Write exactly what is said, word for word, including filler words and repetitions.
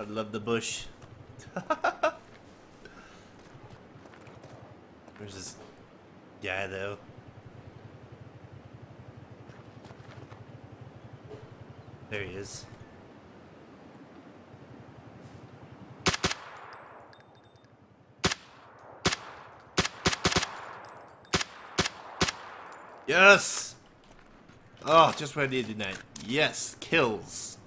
I love the bush. Where's this guy though? There he is. Yes! Oh, just what I needed tonight. Yes, kills.